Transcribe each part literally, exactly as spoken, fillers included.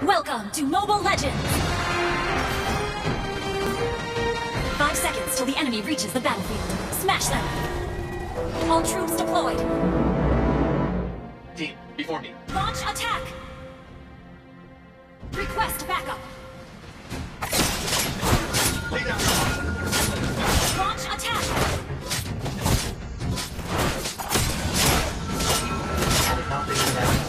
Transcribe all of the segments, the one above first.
Welcome to Mobile Legends! Five seconds till the enemy reaches the battlefield. Smash them! All troops deployed. Team, before me. Launch attack! Request backup! Lay down. Launch attack! I did not think of that.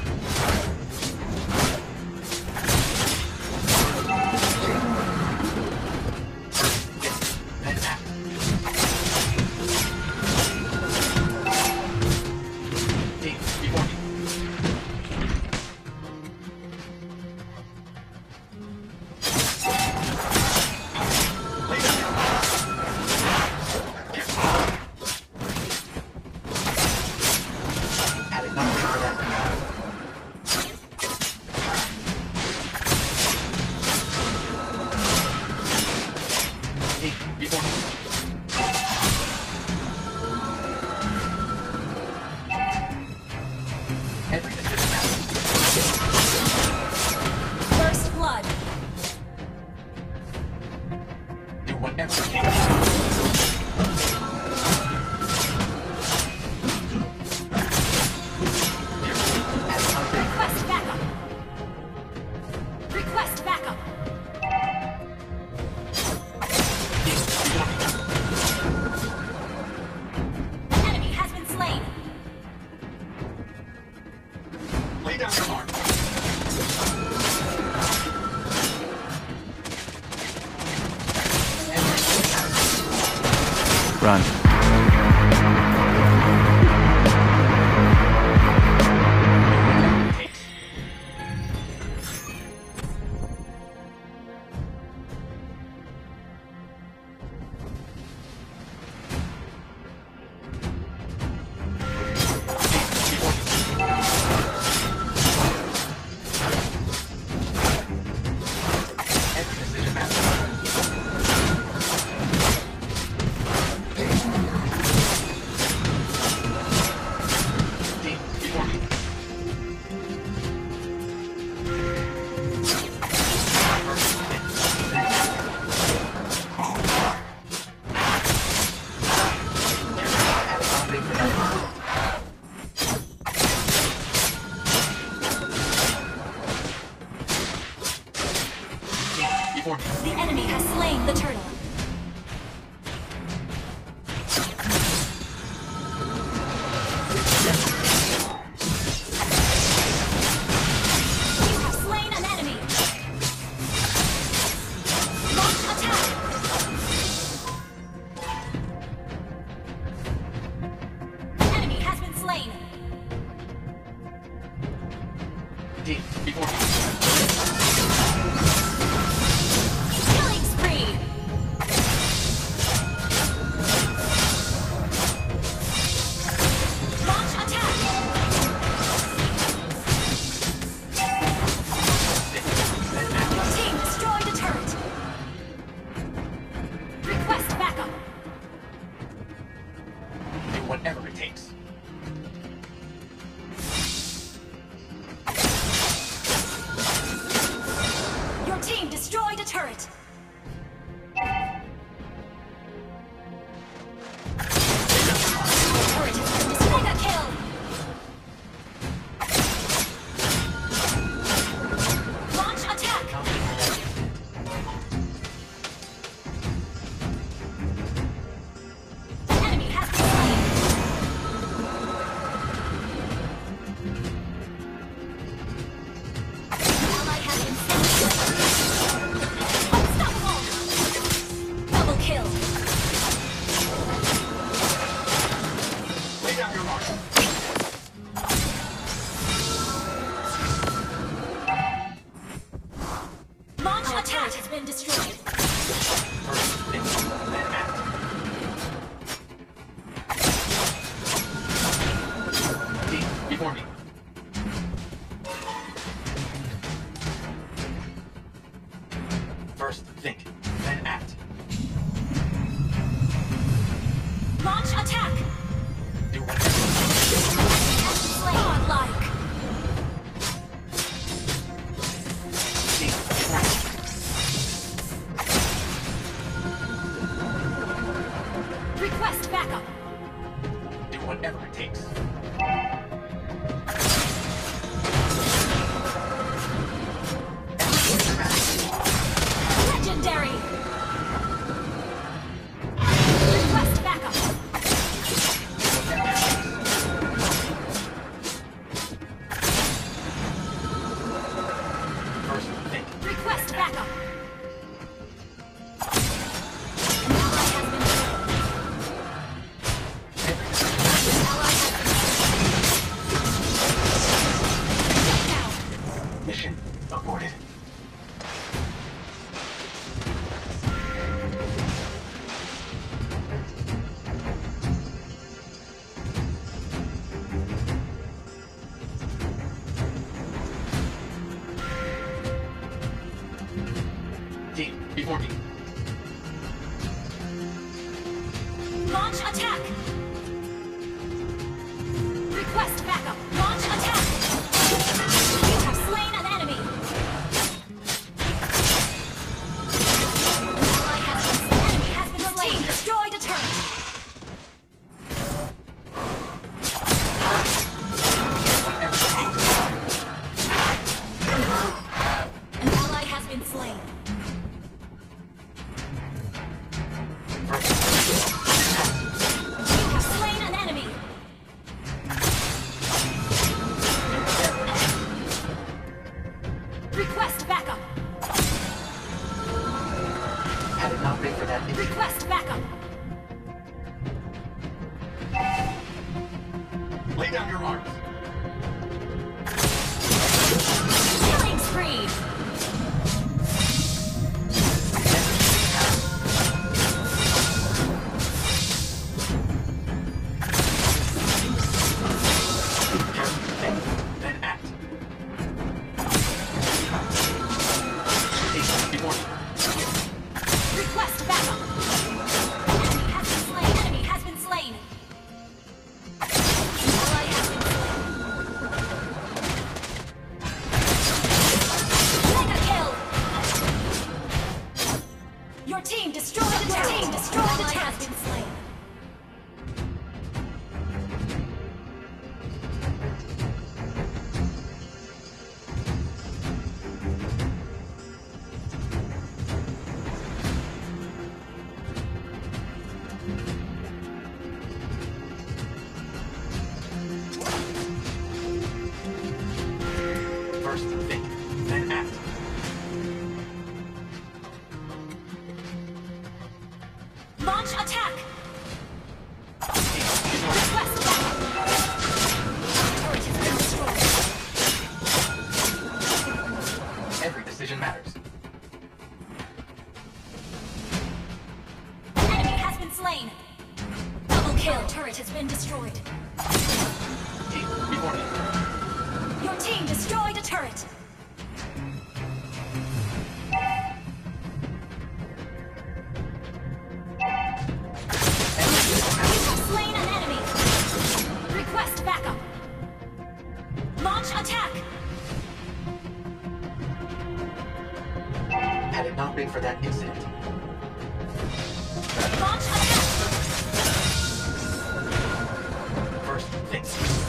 First blood. Do whatever it takes. Request backup. Request backup. Enemy has been slain. Lay down your arm. Run. The enemy has slain the turtle. You have slain an enemy. Launch attack. Enemy has been slain. Team, before me. Killing spree. Launch attack. Your team destroyed a turret. Request backup. Do whatever it takes. Your team destroyed a turret. Turret has been destroyed. Mega kill. Launch attack. Enemy has been slain. Ally has been slain. before me. Launch attack! Request backup! Launch attack! You have slain an enemy! Ally has been, enemy has been slain! Team destroyed a turret! An ally has been slain. You have slain an enemy! Request backup! Had it not been for that incident, Request backup! lay down your arms. Killing spree! Think, then act. Think before me. Request backup! Enemy has been slain! Enemy has been slain! Ally has been slain! Mega kill! Your team destroyed the Your team destroyed the Ally has been slain! First think, then act. Launch attack! Think before me. Request backup! Turret has been destroyed. Every decision matters. Enemy has been slain! Double kill! Turret has been destroyed. Think before me. Your team destroyed a turret! You have slain an enemy! Request backup! Launch attack! Had it not been for that incident, Launch attack! first think.